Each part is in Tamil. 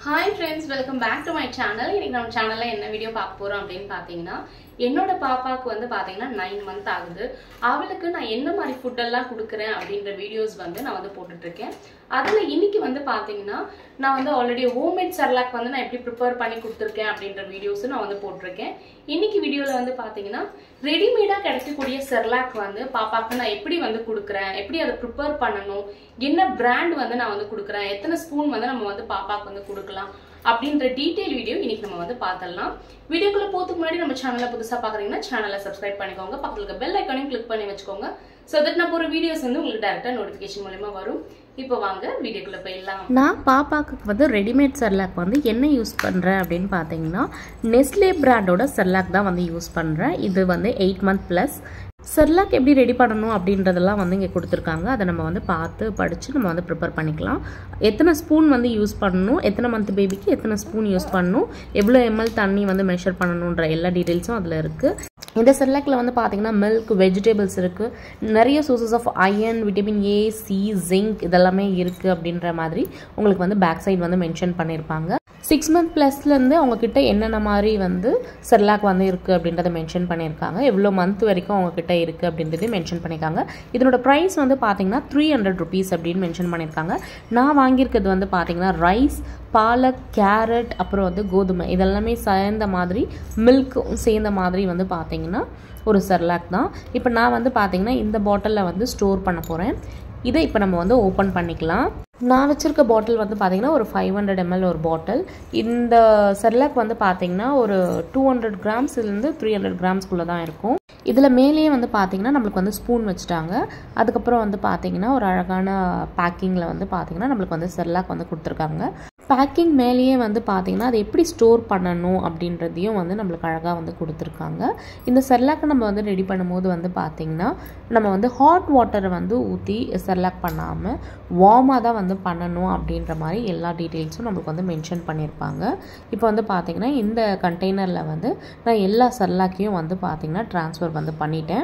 Hi friends, welcome back to my channel. இன்னைக்கு நம்ம சேனல்ல என்ன வீடியோ பார்க்க போறோம் அப்படினு பாத்தீங்கன்னா என்னோட பாப்பாக்கு வந்து பாத்தீங்கன்னா 9 month ஆகுது. அவளுக்கு நான் என்ன மாதிரி ஃபுட் எல்லாம் கொடுக்கிறேன் அப்படிங்கற வீடியோஸ் வந்து நான் வந்து போட்டுட்டு இருக்கேன். அதுல இன்னைக்கு வந்து பாத்தீங்கன்னா நான் வந்து ஆல்ரெடி ஹோம்மேட் cerelac வந்து நான் எப்படி prepare பண்ணி கொடுத்திருக்கேன் அப்படிங்கற வீடியோஸ் நான் வந்து போட்டுருக்கேன். இன்னைக்கு வீடியோல வந்து பாத்தீங்கன்னா ரெடிமேடா கிடைக்கக்கூடிய cerelac வந்து பாப்பாக்கு நான் எப்படி வந்து கொடுக்கிறேன், எப்படி அதை prepare பண்ணனும், என்ன பிராண்ட் வந்து நான் வந்து கொடுக்கிறேன், எத்தனை ஸ்பூன் வந்து நம்ம வந்து பாப்பாக்கு வந்து கொடுக்கலாம் அப்படிங்கற டீடைல் வீடியோ இன்னைக்கு நம்ம வந்து பார்த்தறலாம். வீடியோக்குள்ள போறதுக்கு முன்னாடி நம்ம சேனலை புதுசா பார்க்கறீங்கன்னா சேனலை சப்ஸ்கிரைப் பண்ணிக்கோங்க, பக்கத்துல இருக்க பெல் ஐகானையும் கிளிக் பண்ணி வெச்சுக்கோங்க. so that நான் போற வீடியோஸ் வந்து உங்களுக்கு டைரக்டா நோட்டிஃபிகேஷன் மூலமா வரும். இப்போ வாங்க வீடியோக்குள்ள போயிடலாம். நான் பாப்பாக்கு வந்து ரெடிமேட் cerelac வந்து என்ன யூஸ் பண்றேன் அப்படினு பாத்தீங்கன்னா Nestle பிராண்டோட cerelac தான் வந்து யூஸ் பண்றேன். இது வந்து 8 month plus. cerelac எப்படி ரெடி பண்ணனும் அப்படின்றதெல்லாம் வந்து இங்க கொடுத்திருக்காங்க. அத நம்ம வந்து பார்த்து படிச்சு நம்ம வந்து prepare பண்ணிக்கலாம். எத்தனை ஸ்பூன் வந்து யூஸ் பண்ணனும், எத்தனை மந்த் பேபிக்கு எத்தனை ஸ்பூன் யூஸ் பண்ணனும், எவ்வளவு ml தண்ணி வந்து மெஷர் பண்ணனும்ன்ற எல்லா டீடைல்ஸும் அதுல இருக்கு. இந்த cerelacல வந்து பாத்தீங்கன்னா milk, vegetables இருக்கு, நிறைய sources of iron, vitamin A, C, zinc இதெல்லாமே இருக்கு அப்படின்ற மாதிரி உங்களுக்கு வந்து பேக் சைடு வந்து மென்ஷன் பண்ணிருப்பாங்க. 6 month plusல இருந்து அவங்க கிட்ட என்னென்ன மாதிரி வந்து cerelac வந்து இருக்கு அப்படின்றத மென்ஷன் பண்ணிருக்காங்க. எவ்வளவு மந்த் வரைக்கும் அவங்க கிட்ட இருக்கு அப்படின்றதை மென்ஷன் பண்ணிருக்காங்க. இதனோட பிரைஸ் வந்து பாத்தீங்கன்னா 300 rupees அப்படினு மென்ஷன் பண்ணிருக்காங்க. நான் வாங்கியிருக்கிறது வந்து பாத்தீங்கன்னா ரைஸ், பாலக், கேரட், அப்புறம் வந்து கோதுமை இதெல்லாமே சேர்ந்த மாதிரி மில்க்கும் சேர்ந்த மாதிரி வந்து பாத்தீங்கன்னா ஒரு cerelac தான். இப்போ நான் வந்து பாத்தீங்கன்னா இந்த பாட்டில்ல வந்து ஸ்டோர் பண்ண போறேன். இதை இப்போ நம்ம வந்து ஓபன் பண்ணிக்கலாம். நான் வச்சிருக்க பாட்டில் வந்து பாத்தீங்கன்னா ஒரு 500 ml ஒரு பாட்டில். இந்த cerelac வந்து பாத்தீங்கன்னா ஒரு 200 grams இருந்து 300 grams குள்ள தான் இருக்கும். இதுல மேலேயே வந்து பாத்தீங்கன்னா நமக்கு வந்து ஸ்பூன் வச்சிட்டாங்க. அதுக்கு அப்புறம் வந்து பாத்தீங்கன்னா ஒரு அழகான பேக்கிங்ல வந்து பாத்தீங்கன்னா நமக்கு வந்து cerelac வந்து கொடுத்திருக்காங்க. பேக்கிங் மேலேயே வந்து பாத்தீங்கன்னா அது எப்படி ஸ்டோர் பண்ணனும் அப்படின்றதையும் வந்து நமக்கு அழகா வந்து கொடுத்திருக்காங்க. இந்த cerelac நம்ம வந்து ரெடி பண்ணும்போது வந்து பாத்தீங்கன்னா நம்ம வந்து ஹாட் வாட்டரை வந்து ஊத்தி cerelac பண்ணாம வார்மா தான் வந்து பண்ணனும் அப்படின்ற மாதிரி எல்லா டீடைல்ஸும் நமக்கு வந்து மென்ஷன் பண்ணிருப்பாங்க. இப்போ வந்து பாத்தீங்கன்னா இந்த கண்டெய்னர்ல வந்து நான் எல்லா cerelacையும் வந்து பாத்தீங்கன்னா ட்ரான்ஸ்ஃபர் வந்து பண்ணிட்டேன்.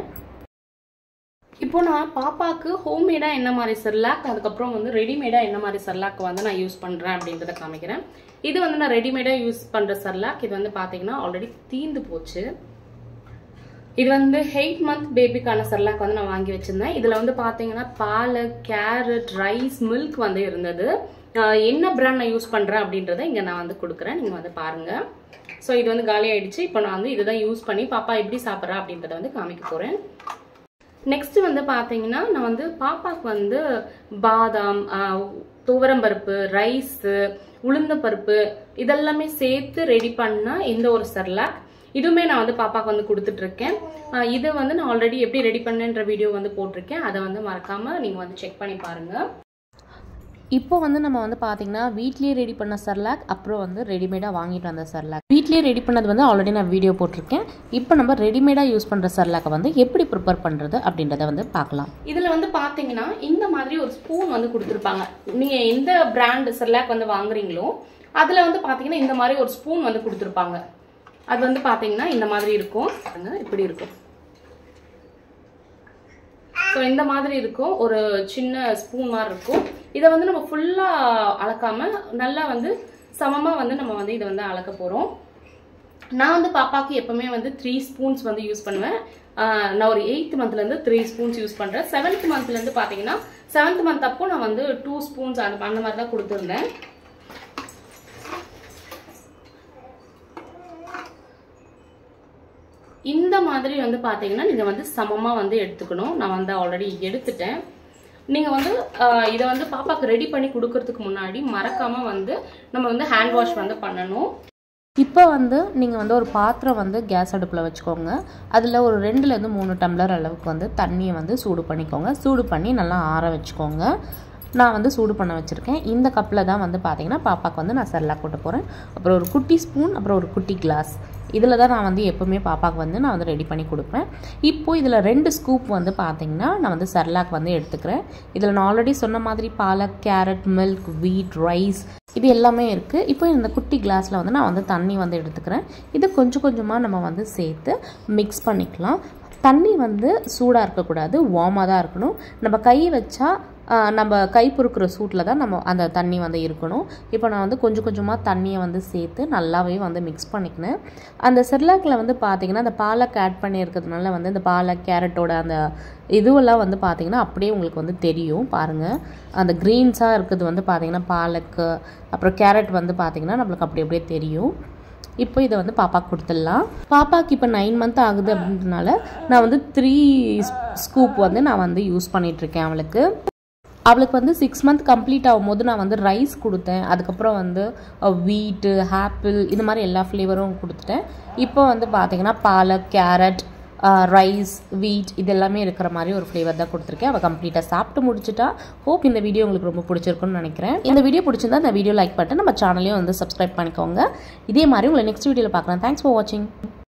இப்போ நான் பாப்பாக்கு ஹோம்மேடா என்ன மாதிரி cerelac, அதுக்கு அப்புறம் வந்து ரெடிமேடா என்ன மாதிரி cerelac வந்து நான் யூஸ் பண்றேன் அப்படிங்கறத காமிக்கிறேன். இது வந்து நான் ரெடிமேடா யூஸ் பண்ற cerelac. இது வந்து பாத்தீங்கன்னா ஆல்ரெடி தீந்து போச்சு. இது வந்து 8 month பேபிக்கான cerelac வந்து நான் வாங்கி வச்சிருந்தேன். இதுல வந்து பாத்தீங்கன்னா பாலக், கேரட், ரைஸ், மில்க் வந்து இருந்தது. என்ன பிராண்ட் நான் யூஸ் பண்றேன் அப்படின்றத இங்க நான் வந்து கொடுக்குறேன், நீங்க வந்து பாருங்க. சோ இது வந்து காலி ஆயிடுச்சு. இப்போ நான் வந்து இதுதான் யூஸ் பண்ணி பாப்பா எப்படி சாப்பிட்றா அப்படின்றத வந்து காமிக்க போறேன். நெக்ஸ்ட் வந்து பாத்தீங்கன்னா நான் வந்து பாப்பாக்கு வந்து பாதாம், துவரம்பருப்பு, ரைஸ், உளுந்த பருப்பு இதெல்லாமே சேர்த்து ரெடி பண்ண இந்த ஒரு cerelac. இதுவுமே நான் வந்து பாப்பாக்கு வந்து கொடுத்துட்டு இருக்கேன். இது வந்து நான் ஆல்ரெடி எப்படி ரெடி பண்ணேன்ற வீடியோ வந்து போட்டிருக்கேன். அதை வந்து மறக்காம நீங்க வந்து செக் பண்ணி பாருங்க. இப்போ வந்து நம்ம வந்து பாத்தீங்கன்னா வீட்லயே ரெடி பண்ண cerelac, அப்புறம் வந்து ரெடிமேடா வாங்கிட்டு வந்த cerelac. வீட்லயே ரெடி பண்ணது வந்து ஆல்ரெடி நான் வீடியோ போட்டிருக்கேன். இப்போ நம்ம ரெடிமேடா யூஸ் பண்ற cerelac வந்து எப்படி ப்ரிப்பேர் பண்றது அப்படின்றத வந்து பார்க்கலாம். இதுல வந்து பாத்தீங்கன்னா இந்த மாதிரி ஒரு ஸ்பூன் வந்து கொடுத்திருப்பாங்க. நீங்க எந்த பிராண்ட் cerelac வந்து வாங்குறீங்களோ அதுல வந்து பாத்தீங்கன்னா இந்த மாதிரி ஒரு ஸ்பூன் வந்து கொடுத்திருப்பாங்க. அது வந்து பாத்தீங்கன்னா இந்த மாதிரி இருக்கும், இப்படி இருக்கும். சோ இந்த மாதிரி இருக்கும், ஒரு சின்ன ஸ்பூன் மாதிரி இருக்கும். இதை வந்து நம்ம ஃபுல்லா அளக்காம நல்லா வந்து சமமா வந்து நம்ம வந்து இதை வந்து அளக்க போறோம். நான் வந்து பாப்பாக்கு எப்பவுமே வந்து 3 ஸ்பூன்ஸ் வந்து யூஸ் பண்ணுவேன். நான் ஒரு 8th monthல இருந்து 3 ஸ்பூன்ஸ் யூஸ் பண்றேன். 7th monthல இருந்து பாத்தீங்கன்னா 7th month அப்போ நான் வந்து 2 ஸ்பூன்ஸ் அந்த மாதிரி தான் கொடுத்துருந்தேன். இந்த மாதிரி வந்து பாத்தீங்கன்னா நீங்க வந்து சமமா வந்து எடுத்துக்கணும். நான் வந்து ஆல்ரெடி எடுத்துட்டேன். நீங்க வந்து இதை வந்து பாப்பாக்கு ரெடி பண்ணி கொடுக்கறதுக்கு முன்னாடி மறக்காம வந்து நம்ம வந்து ஹேண்ட் வாஷ் வந்து பண்ணணும். இப்போ வந்து நீங்கள் வந்து ஒரு பாத்திரம் வந்து கேஸ் அடுப்பில் வச்சுக்கோங்க. அதில் ஒரு 2லேருந்து 3 டம்ளர் அளவுக்கு வந்து தண்ணியை வந்து சூடு பண்ணிக்கோங்க. சூடு பண்ணி நல்லா ஆற வச்சுக்கோங்க. நான் வந்து சூடு பண்ண வச்சுருக்கேன். இந்த கப்பில் தான் வந்து பார்த்தீங்கன்னா பாப்பாக்கு வந்து நான் cerelac போட்டு போகிறேன். அப்புறம் ஒரு குட்டி ஸ்பூன், அப்புறம் ஒரு குட்டி கிளாஸ், இதில் தான் நான் வந்து எப்போவுமே பாப்பாக்கு வந்து நான் வந்து ரெடி பண்ணி கொடுப்பேன். இப்போது இதில் 2 ஸ்கூப் வந்து பார்த்தீங்கன்னா நான் வந்து cerelac வந்து எடுத்துக்கிறேன். இதில் நான் ஆல்ரெடி சொன்ன மாதிரி palak, carrot, milk, wheat, rice இது எல்லாமே இருக்குது. இப்போ இந்த குட்டி கிளாஸில் வந்து நான் வந்து தண்ணி வந்து எடுத்துக்கிறேன். இது கொஞ்சம் கொஞ்சமாக நம்ம வந்து சேர்த்து மிக்ஸ் பண்ணிக்கலாம். தண்ணி வந்து சூடாக இருக்கக்கூடாது, வார்மாக தான் இருக்கணும். நம்ம கை வச்சா நம்ம கை பொறுக்கிற சூட்டில் தான் நம்ம அந்த தண்ணி வந்து இருக்கணும். இப்போ நான் வந்து கொஞ்சம் கொஞ்சமாக தண்ணியை வந்து சேர்த்து நல்லாவே வந்து மிக்ஸ் பண்ணிக்கினேன். அந்த செர்லாக்கில் வந்து பார்த்திங்கன்னா அந்த பாலக் ஆட் பண்ணியிருக்கிறதுனால வந்து இந்த பாலக் கேரட்டோட அந்த இதுவெல்லாம் வந்து பார்த்திங்கன்னா அப்படியே உங்களுக்கு வந்து தெரியும். பாருங்கள், அந்த க்ரீன்ஸாக இருக்கிறது வந்து பார்த்திங்கன்னா பாலக்கு, அப்புறம் கேரட் வந்து பார்த்திங்கன்னா நம்மளுக்கு அப்படியே தெரியும். இப்போ இதை வந்து பாப்பாவுக்கு கொடுத்துடலாம். பாப்பாவுக்கு இப்போ 9 மந்த் ஆகுது அப்படின்றதுனால நான் வந்து 3 ஸ்கூப் வந்து நான் வந்து யூஸ் பண்ணிகிட்ருக்கேன். அவளுக்கு வந்து 6 மந்த் கம்ப்ளீட் ஆகும்போது நான் வந்து ரைஸ் கொடுத்தேன். அதுக்கப்புறம் வந்து வீட்டு, ஆப்பிள் இது மாதிரி எல்லா ஃப்ளேவரும் கொடுத்துட்டேன். இப்போ வந்து பார்த்திங்கன்னா பாலக், கேரட், ரைஸ், வீட் இது எல்லாமே இருக்கிற மாதிரி ஒரு ஃப்ளேவர் தான் கொடுத்துருக்கேன். அவள் கம்ப்ளீட்டாக சாப்பிட்டு முடிச்சுட்டா. ஹோப் இந்த வீடியோ உங்களுக்கு ரொம்ப பிடிச்சிருக்குன்னு நினைக்கிறேன். இந்த வீடியோ பிடிச்சிருந்தா இந்த வீடியோ லைக் பண்ணிட்டு நம்ம சேனலையும் வந்து சப்ஸ்கிரைப் பண்ணிக்கோங்க. இதே மாதிரி உங்களை நெக்ஸ்ட் வீடியோவில் பார்க்கலாம். தேங்க்ஸ் ஃபார் வாட்சிங்.